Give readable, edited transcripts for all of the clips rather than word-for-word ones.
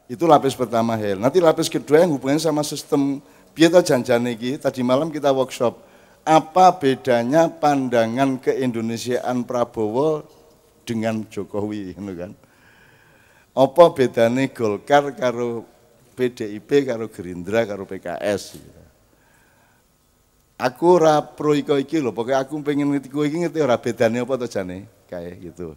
Itu lapis pertama Hel. Nanti lapis kedua yang hubungannya sama sistem piye ta janjane iki. Tadi malam kita workshop. Apa bedanya pandangan keindonesiaan Prabowo dengan Jokowi, ngono kan? Apa bedane Golkar karo PDIP karo Gerindra karo PKS? Aku ora pro iki lho, pokoke aku pengen ngerti kowe iki ngerti ora bedane apa to jane, kae gitu.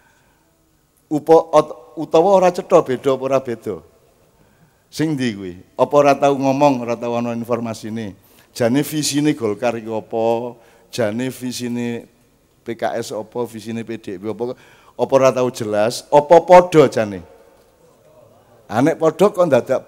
Utawa ora cetha beda apa ora beda? Sing ndi kuwi? Apa ora tau ngomong, ora tau ana informasine? Jane visine Golkar iki apa? Jane visine PKS apa? Visine PDIP apa? Apa ora tau jelas? Apa padha jane? Nek padha kok ndadak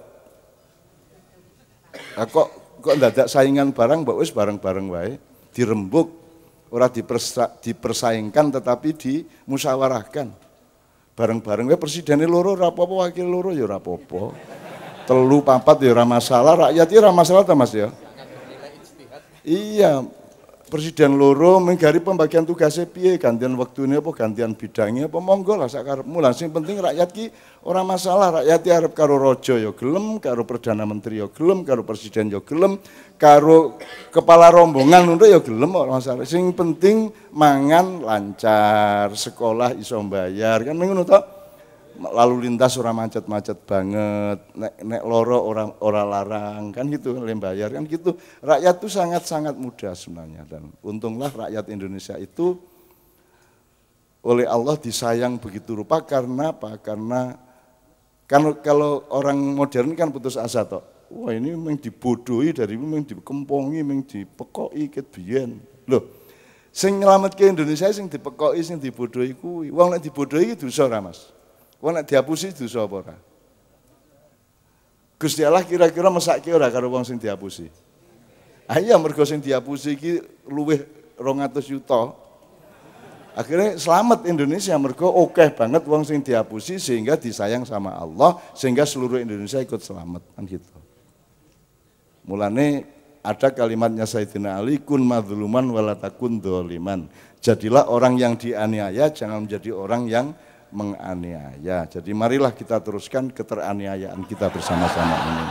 kok ndadak saingan barang mbok wis bareng-bareng wae, dirembuk, ora dipersaingkan tetapi dimusyawarahkan. Bareng-bareng wae presidene loro ora apa-apa, wakil loro ya ora apa-apa. 3, 4 ya ora masalah, rakyat ya ora masalah ta Mas ya. Iya, presiden loro menggari pembagian tugasnya piye, gantian waktune apa, gantian bidangnya apa, monggo lah sakarepmu lah. Sing penting rakyat ki ora masalah, rakyat ki arep karo raja ya gelem, karo perdana menteri ya gelem, karo presiden ya gelem, karo kepala rombongan ngono ya gelem ora masalah. Sing penting mangan lancar, sekolah iso mbayar, kan ngono to. Lalu lintas ora macet-macet banget, nek loro ora larang, kan gitu, lembayar kan gitu. Rakyat itu sangat-sangat mudah sebenarnya, dan untunglah rakyat Indonesia itu oleh Allah disayang begitu rupa karena apa? Karena kalau orang modern kan putus asa toh. Wah ini memang dibodohi dari memang dikempongi, memang dipekoki ket biyen. Loh, sing nyelametke Indonesia sing dipekoki, sing dibodohi kuwi. Wong nek dibodohi iki dosa ora Mas? Wong nek dihapusi dosa apa ora? Gusti Allah kira-kira mesake ora karo wong sing dihapusi? Ah iya mergo sing dihapusi iki luwih 200 juta. Akhirnya selamat Indonesia mergo akeh banget wong sing dihapusi sehingga disayang sama Allah sehingga seluruh Indonesia ikut selamat kan gitu. Mulane ada kalimatnya Sayyidina Ali, kun madzluman wala takun dzaliman. Jadilah orang yang dianiaya, jangan menjadi orang yang menganiaya. Jadi marilah kita teruskan keteraniayaan kita bersama-sama ini.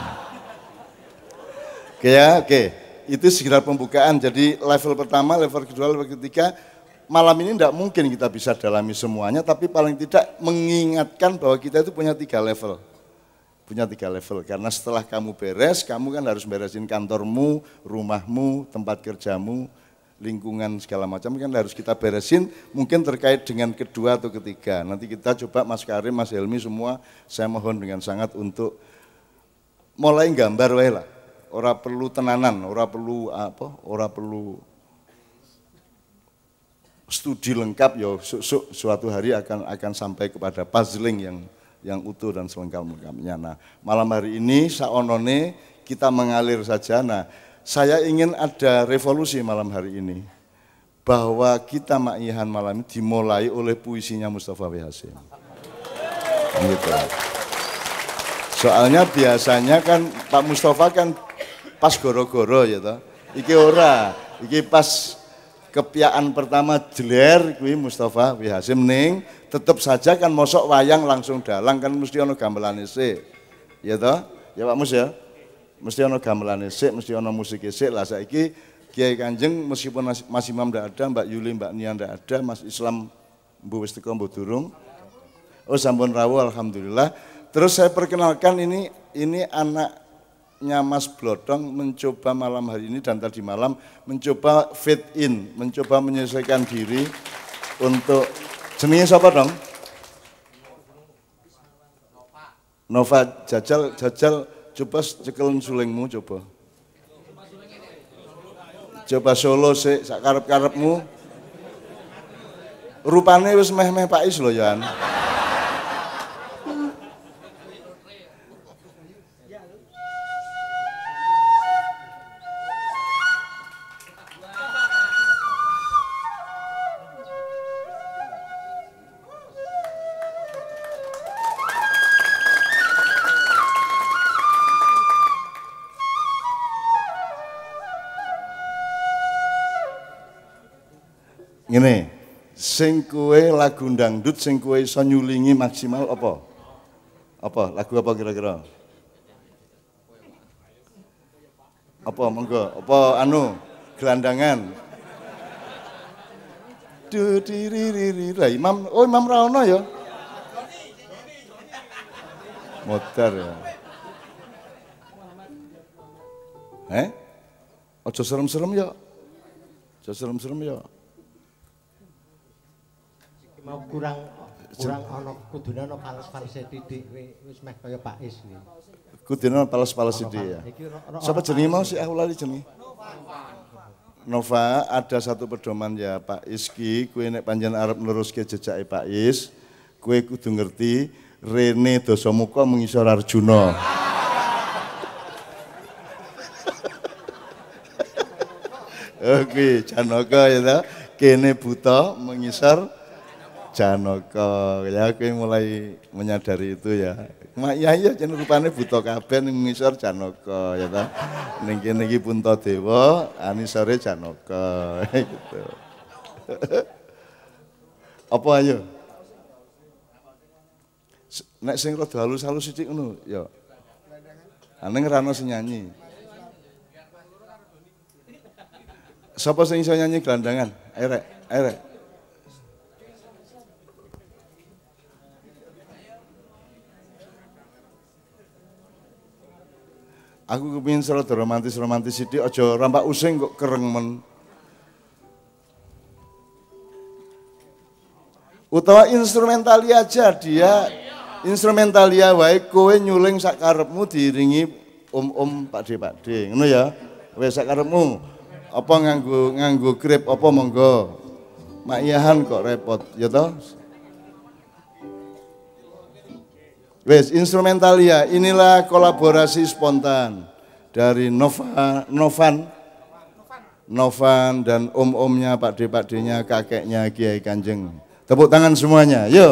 Oke ya, oke. Itu segera pembukaan. Jadi level pertama, level kedua, level ketiga. Malam ini tidak mungkin kita bisa dalami semuanya, tapi paling tidak mengingatkan bahwa kita itu punya 3 level. Punya 3 level, karena setelah kamu beres, kamu kan harus beresin kantormu, rumahmu, tempat kerjamu, lingkungan segala macam kan harus kita beresin, mungkin terkait dengan kedua atau ketiga. Nanti kita coba Mas Karim, Mas Helmi semua, saya mohon dengan sangat untuk mulai gambar wae lah. Ora perlu tenanan, ora perlu apa, ora perlu studi lengkap ya, suatu hari akan sampai kepada puzzling yang utuh dan selengkap-lengkapnya. Nah, malam hari ini saonone kita mengalir saja. Nah, saya ingin ada revolusi malam hari ini, bahwa kita Ma'ihan malam ini dimulai oleh puisinya Mustafa W. Hasyim. Gitu. Soalnya biasanya kan Pak Mustafa kan pas goro-goro ya toh. Iki ora, iki pas kepiaan pertama jeler kuwi Mustafa W. Hasyim ning tetep saja kan mosok wayang langsung dalang kan mesti ana gamelane sik. Ya toh? Ya Pak Mus ya. Mesti ana gamelane sik, mesti ana musik sik. Lah saiki Kiai Kanjeng meskipun Mas Imam ndak ada, Mbak Yuli, Mbak Nia ndak ada, Mas Islam mbuh wis teko mbuh durung. Oh sampun rawuh alhamdulillah. Terus saya perkenalkan ini anaknya Mas Blodong mencoba malam hari ini dan tadi malam mencoba fit in, mencoba menyesuaikan diri untuk jenenge sapa dong? Nova jajal coba cekelin sulingmu coba. Coba solo sik sak karep-karepmu. Rupane wis meh-meh Pak Is lho ya. Ngene, sing kowe lagu dangdut sing kowe iso nyulingi maksimal apa? Apa? Lagu apa kira-kira? Apa monggo? Apa anu? Gelandangan. Du diriri lah Imam, oh Imam Raono ya. Modar ya. Ojo serem-serem ya. Ojo serem-serem ya. Mau kurang ana kudune ana pales-palese titik wis meh kaya Pak Is iki. Kudune pales-pales sithik ya. Sapa jenenge mau sih aku lali jenenge? Nova, ada satu pedoman ya Pak Iski, kue nek panjen arep neruske jejake Pak Is, kue kudu ngerti Rene Dasamuka mengisor Arjuna. Oke, Janaka ya ta, kene buta mengisor Janaka. Ya kue mulai menyadari itu ya. Mak iya jen rupane buta kabeh ning ngisor Janaka ya ta. Ning kene iki Puntadewa, anisore Janaka gitu. Apa ayo? Nek sing rada halus-halus sithik ngono ya. Ning ra ono sing nyanyi. Sapa sing iso nyanyi gelandangan? Erek. Aku kepingin serada romantis sithik aja rampak using kok kereng men. Utawa instrumentalia aja dia instrumentalia wae kowe nyuling sak karepmu diiringi om pakde ngono ya. Wis sak karepmu. Apa nganggo grip apa monggo. Mak Iyahan kok repot ya toh. Wes, instrumentalia, inilah kolaborasi spontan dari Novan dan om-omnya, pakde-pakdenya, kakeknya Kiai Kanjeng. Tepuk tangan semuanya, yuk.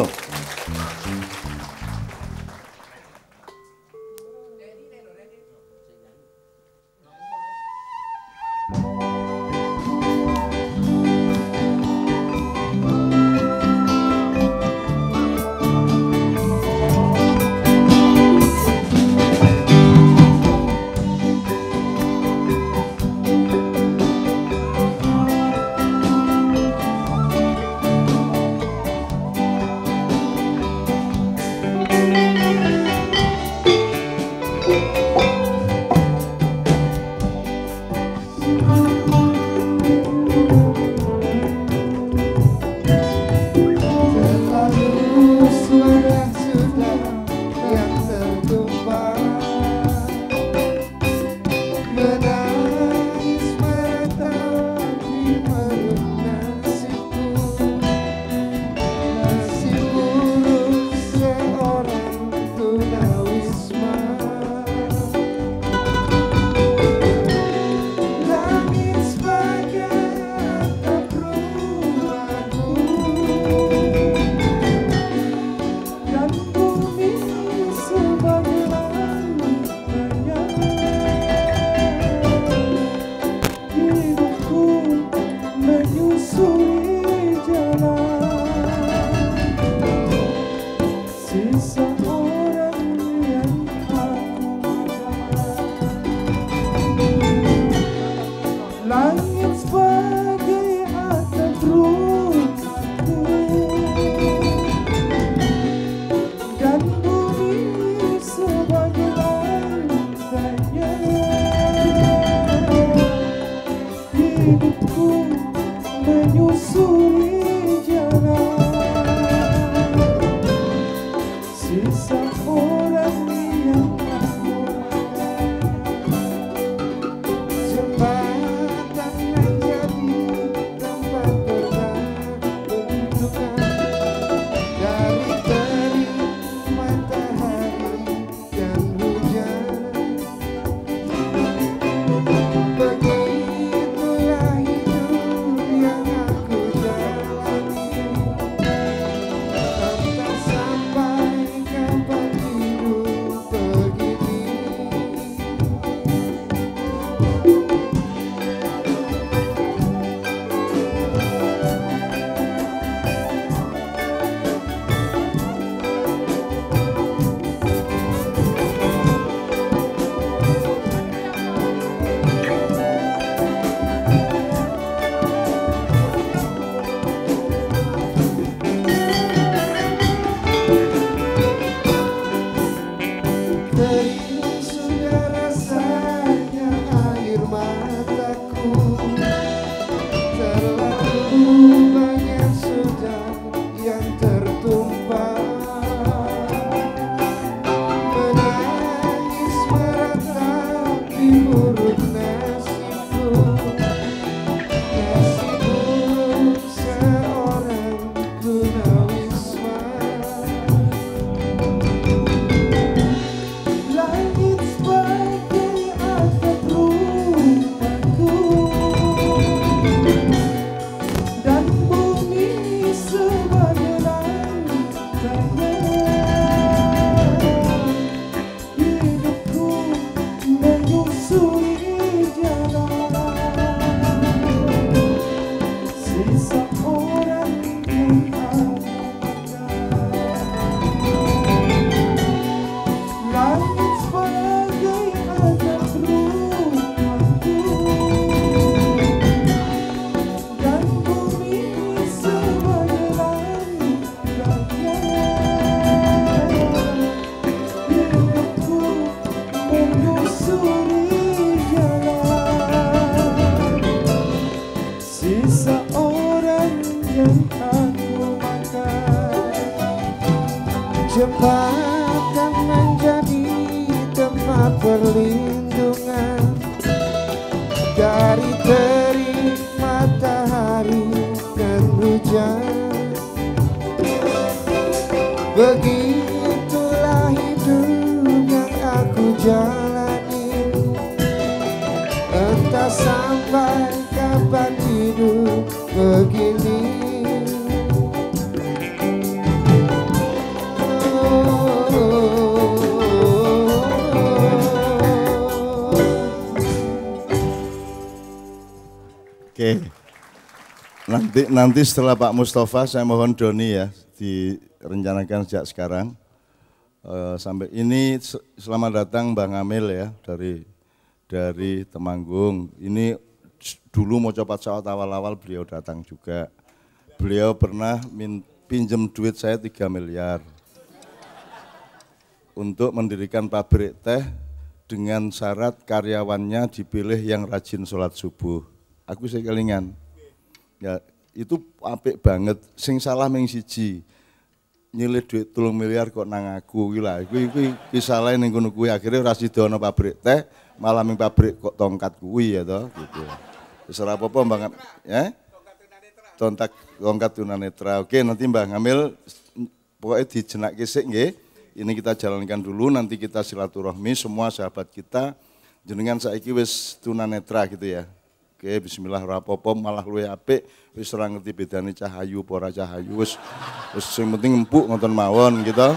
Begitulah hidup yang aku jalani. seorang yang aku makan. Cepat menjadi tempat perlindungan dari terik matahari dan hujan. Begitulah hidup yang aku jalani, entah sampai kapan hidup begini. Oke, nanti setelah Pak Mustafa saya mohon Doni ya direncanakan sejak sekarang. Sampai ini selamat datang Bang Amil ya dari Temanggung. Ini dulu mau coba pesawat awal-awal beliau datang juga. Beliau pernah pinjem duit saya 3 miliar untuk mendirikan pabrik teh dengan syarat karyawannya dipilih yang rajin sholat subuh. Aku saya kelingan, ya itu apik banget. Sing salah ming siji, nyilih duit 3 miliar kok nang aku, gila. Iki salah ning kono kuwi. Akhirnya ora sida ana pabrik teh, malah ming pabrik kok tongkat kuwi ya toh, gitu. Wis ora apa-apa Mbak, ya. Tongkat tunanetra. Oke, nanti Mbak Ngamil pokoknya dijenakke sik nggih. Ini kita jalankan dulu, nanti kita silaturahmi semua sahabat kita. Jenengan saiki wis tunanetra gitu ya. Oke, bismillah ora apa-apa malah luwih apik, wis ora ngerti bedane cahayu apa ora cahayu, wis sing penting empuk ngoten mawon gitu.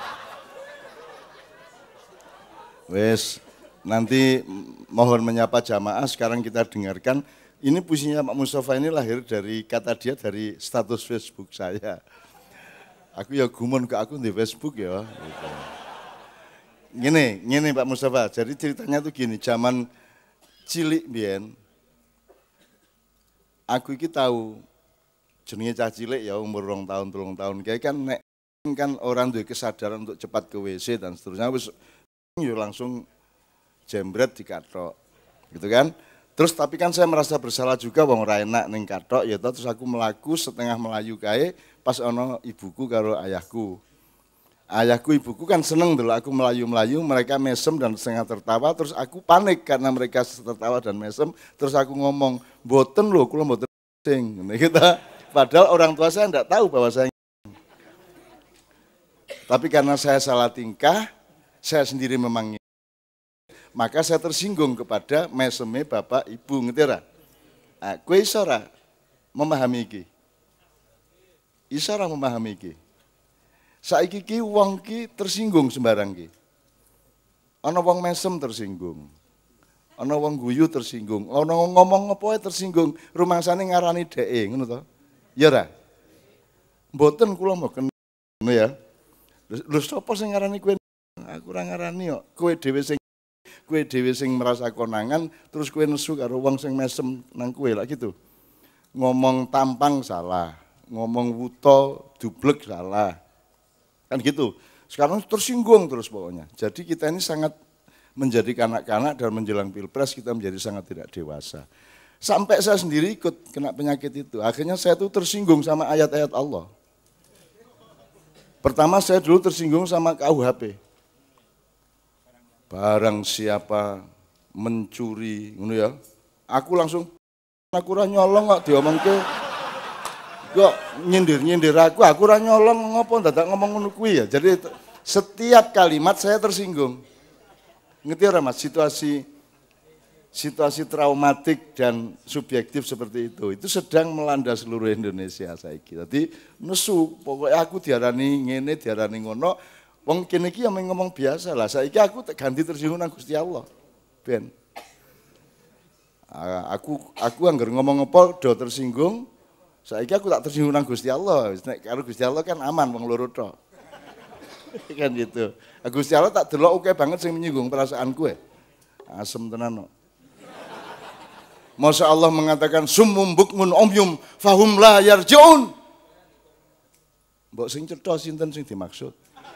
Wis nanti mohon menyapa jamaah, sekarang kita dengarkan. Ini puisinya Pak Mustafa ini lahir dari kata dia dari status Facebook saya. Aku ya gumun ke aku di Facebook ya. Gitu. Gini Pak Mustafa, jadi ceritanya tuh gini, zaman cilik biyen aku iki tahu jenenge cah cilik ya umur 2 tahun 3 tahun kayak kan nek kan orang duwe kesadaran untuk cepat ke WC dan seterusnya wis yo langsung jembret dikathok gitu kan. Terus tapi kan saya merasa bersalah juga wong ora enak ning kathok ya terus aku melaku setengah melayu kae pas ana ibuku karo ayahku. Ayahku ibuku kan seneng dulu aku melayu-melayu, mereka mesem dan setengah tertawa, terus aku panik karena mereka tertawa dan mesem, terus aku ngomong, mboten lho, kula mboten sing. Kita padahal orang tua saya enggak tahu bahwa saya. Tapi karena saya salah tingkah, saya sendiri memang maka saya tersinggung kepada meseme bapak ibu ngerti ora? Nah, kowe iso ora memahami iki? Iso ora memahami iki? Saiki ki wong ki tersinggung sembarang ki. Ana wong mesem tersinggung. Ana wong guyu tersinggung. Ana ngomong apa wae tersinggung. Rumangsane ngarani dheke, ngono to? Ya ora? Mboten kula mboten ngono ya. Lho sapa sing ngarani kowe? Aku ora ngarani kok. Kowe dhewe sing merasa konangan terus kowe nesu karo wong sing mesem nang kowe lak gitu. Ngomong tampang salah, ngomong wuto dublek salah. Kan gitu, sekarang tersinggung terus pokoknya. Jadi kita ini sangat menjadi kanak-kanak dan menjelang pilpres kita menjadi sangat tidak dewasa. Sampai saya sendiri ikut kena penyakit itu, akhirnya saya tuh tersinggung sama ayat-ayat Allah. Pertama saya dulu tersinggung sama KUHP. Barang siapa mencuri, ngono ya, aku langsung, aku ora nyolong kok diomongke. Kok nyindir aku ora nyolong ngopo dadak ngomong ngono kuwi ya. Jadi setiap kalimat saya tersinggung. Ngerti ora Mas situasi traumatik dan subjektif seperti itu sedang melanda seluruh Indonesia saiki. Dadi nesu, pokoknya aku diarani ngene, diarani ngono. Wong kene iki yang ngomong biasa lah. Saiki aku ganti tersinggung nang Gusti Allah. Ben. Aku anggar ngomong apa do tersinggung. Saiki aku tak tersinggung nang Gusti Allah. Nek karo Gusti Allah kan aman wong loro tok. Kan gitu. Gusti Allah tak delok oke banget sing menyinggung perasaanku. Asem tenan kok. Masya Allah mengatakan summum bukmun umyum fahum la yarji'un. Mbok sing cetha sinten sing dimaksud?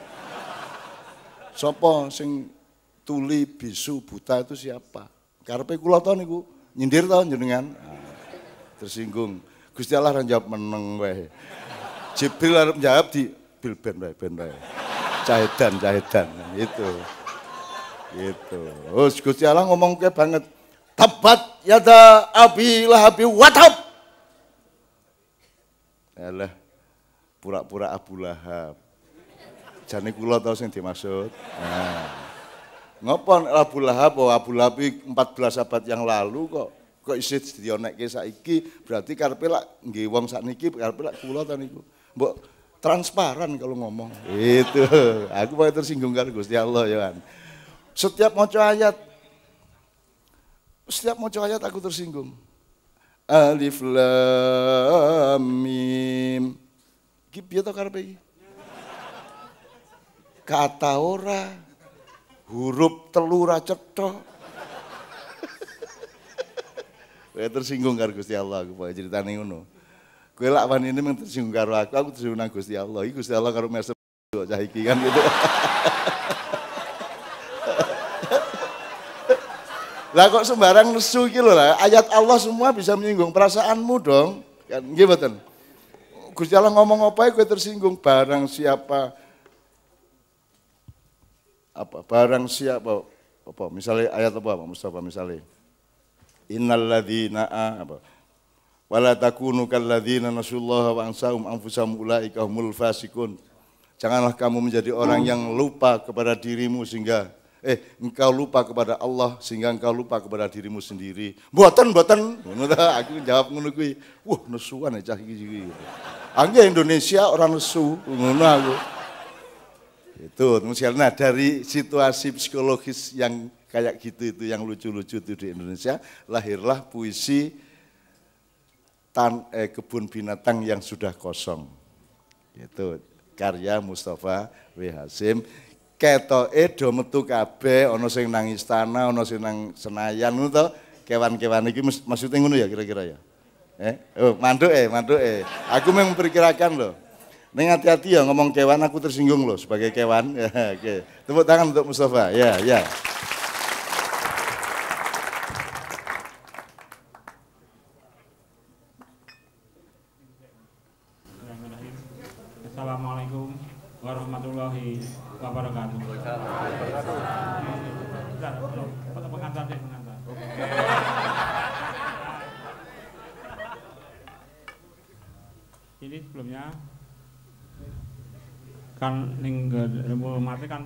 Sopo sing tuli bisu buta itu siapa? Karepe kula to niku nyindir to jenengan. tersinggung. Gusti Allah ora jawab meneng wae. Jibril arep jawab di bil ben wae. Cahedan itu. Gitu. Terus Gusti Allah ngomong ke banget. Tabat yada abi lahabi watab. Alah, pura-pura Abu Lahab. Jane kula tau sing dimaksud. Nah. Ngapa Abu Lahab? Oh, Abu Lahab 14 abad yang lalu kok isih dionekke saiki, berarti karepe lak nggih wong sakniki karepe lak kula ta niku. Mbok transparan kalau ngomong. Itu. Aku paling tersinggung karo Gusti Allah ya kan. Setiap maca ayat aku tersinggung. Alif lam mim. Iki piye to karepe iki? Kata ora, huruf telu ra cetha. Kowe tersinggung karo Gusti Allah, aku pokoke critane ngono. Kowe lak wani ini tersinggung karo aku tersinggung nang Gusti Allah. Iki Gusti Allah karo mesem cah iki kan gitu. Lah kok sembarang nesu iki lho lah, ayat Allah semua bisa menyinggung perasaanmu dong. Kan nggih mboten. Gusti Allah ngomong apa kowe tersinggung, barang siapa misalnya ayat apa Pak Mustafa misalnya innal ladzina wala takunu kal ladzina nasullaha wa ansahum anfusahum ulaika humul fasiqun. Janganlah kamu menjadi orang yang lupa kepada dirimu sehingga engkau lupa kepada Allah sehingga engkau lupa kepada dirimu sendiri. Mboten ngono ta aku jawab ngono kuwi. Wah nesuan cah iki. Angge Indonesia orang nesu ngono aku. Itu misalnya dari situasi psikologis yang kayak gitu itu yang lucu-lucu itu di Indonesia lahirlah puisi kebun binatang yang sudah kosong. Itu karya Mustafa W. Hasyim. Ketoke do metu kabeh, ana sing nang istana, ana sing nang Senayan ngono to. Kewan-kewan iki maksudnya ngono ya kira-kira ya. Mantuke. Aku memperkirakan loh. Ning hati-hati ya ngomong kewan aku tersinggung loh sebagai kewan. Oke. Tepuk tangan untuk Mustafa. Ya. Assalamualaikum warahmatullahi wabarakatuh. Pengantar. Ini sebelumnya kan ning mati kan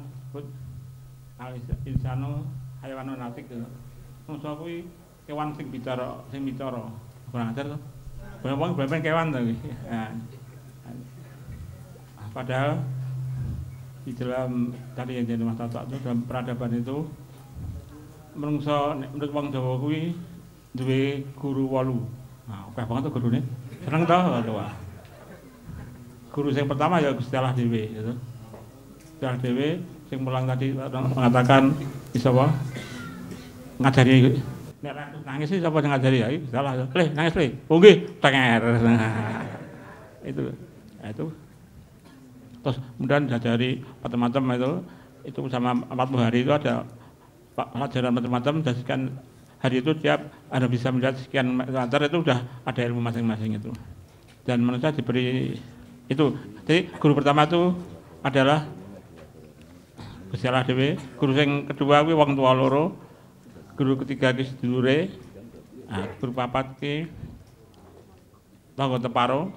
insano hayawanun natik to. Mungsu kuwi kewan sing bicara. Kurang ajar to. Wong ben kewan to iki. Padahal di dalam tadi yang jadi Mas Tato itu dalam peradaban itu menurut wong Jawa kuwi duwe guru 8. Nah, akeh banget tuh gurune. Seneng to Jawa. Guru yang pertama ya Gusti Allah dhewe gitu. Gusti Allah dhewe sing mulang tadi mengatakan bisa apa? Ngajari nek nangis sih sapa sing ngajari ya Gusti Allah. Nangis le. Oh nggih, tenger. Itu. Terus kemudian dari macam-macam itu sama 40 hari itu ada pelajaran macam-macam dan sekian hari itu tiap Anda bisa melihat sekian meter itu sudah ada ilmu masing-masing itu. Dan manusia diberi itu. Jadi guru pertama itu adalah Gusti Allah dhewe, guru yang kedua kuwi wong tua loro, guru ketiga ki sedulure, guru papat ki tangga teparo.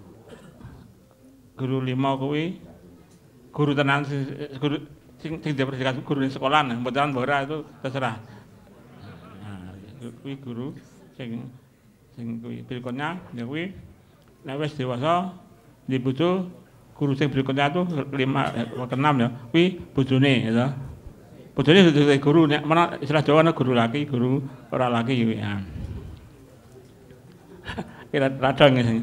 Guru 5 kuwi guru tenan guru sing dipersilakan guru di sekolah mboten ora itu terserah. Nah, kuwi guru sing kuwi berikutnya ya kuwi nek wis dewasa di bojo guru sing berikutnya itu 5 ke 6 ya kuwi bojone ya. Bojone dadi guru nek mana istilah Jawa ana guru laki, guru ora laki kuwi ya. Kira radang sing.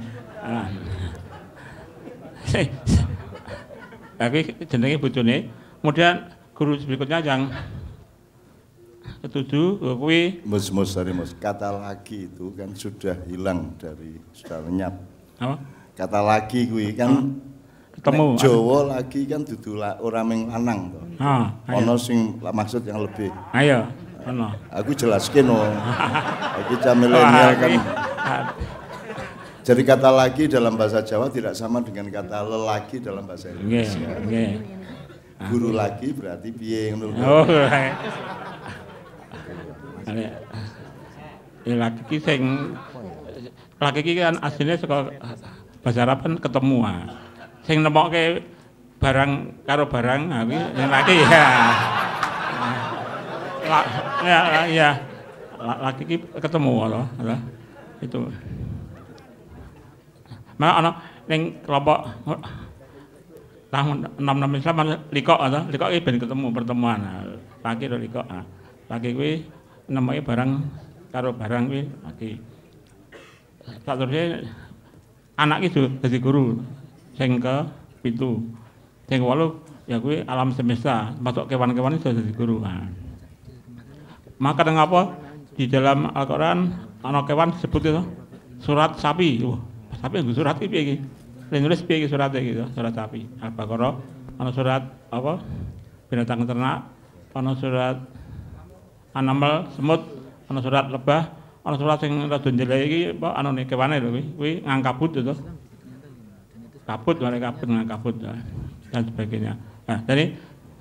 Tapi jenenge bojone. Kemudian guru berikutnya yang ketujuh kuwi Mus kata laki itu kan sudah hilang sudah lenyap. Apa? Kata laki kuwi kan ketemu Jawa laki kan dudu ora ming lanang to. Ana sing maksud yang lebih. Ayo, ana. Aku jelaske no. Iki milenial kan Jadi kata laki dalam bahasa Jawa tidak sama dengan kata lelaki dalam bahasa Indonesia. Guru laki berarti piye ngono. Oh. Laki ki sing laki ki kan asline saka bahasa Arab kan ketemu. Sing nemokke barang karo barang kuwi yang laki ya. Ya. Laki ki ketemu loh. Itu. Mak ana ning kelompok tahun 66 Islam likok atau likok iki ben ketemu pertemuan. Laki karo likok. Laki kuwi nemoke barang karo barang kuwi laki. Saterusé anak iki dadi guru sing ke-7. Sing 8 ya kuwi alam semesta, masuk kewan-kewan iso dadi guru. Maka ngapa di dalam Al-Qur'an ana kewan disebut itu surat sapi. Sapi nggo surat iki piye iki? Nulis piye iki surat iki surat sapi. Al-Baqarah ana surat apa? Binatang ternak, ana surat An-Naml semut, ana surat lebah, ana surat sing rada njelek iki apa anune kewane lho kuwi ngangkabut itu. Kabut ngangkabut dan sebagainya. Nah, jadi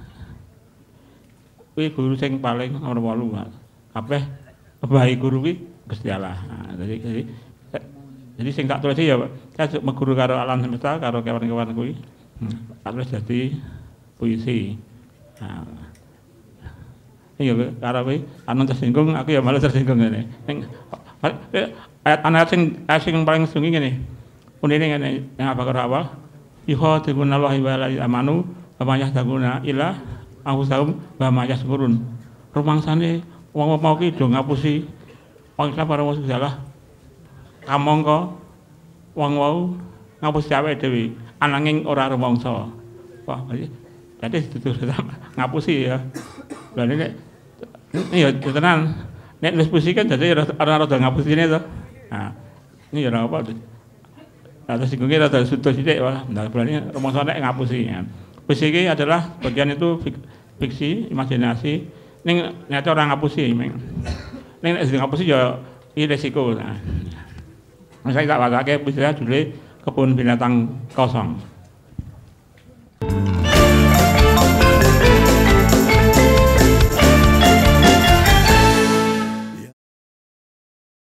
kuwi guru sing paling nomor 8. Kabeh bae guru kuwi Gusti Allah. Nah, jadi sing tak tulis ya saya meguru karo alam semesta karo kewan-kewan kuwi. Terus jadi puisi. Nah, iya karo kuwi anu tersinggung aku ya malah tersinggung ngene. Ning ayat sing paling sungguh ngene. Unine ngene yang apa karo awal. Yuhadibuna Allahi wa la amanu wa ma yahdaguna illa anfusahum wa ma yashkurun. Rumangsane wong mau ki do ngapusi wong Islam karo wong salah. Kamangka wong wau ngapusi awake dhewe ananging ora rumangsa. Wah, jadi itu ngapusi ya. Lah nek ya tenan nek wis puisi kan dadi ora rada ngapusine to. Nah, ini ya ora apa. Ada singgungnya ada sudut sidik, wah, nah berarti rumah nek ngapusi. Puisi ini adalah bagian itu fiksi, imajinasi. Ning nyata orang ngapusi, ning ngapusi ya ini resiko. Nah, saya tak pakai puisinya judulnya Kebun Binatang Kosong.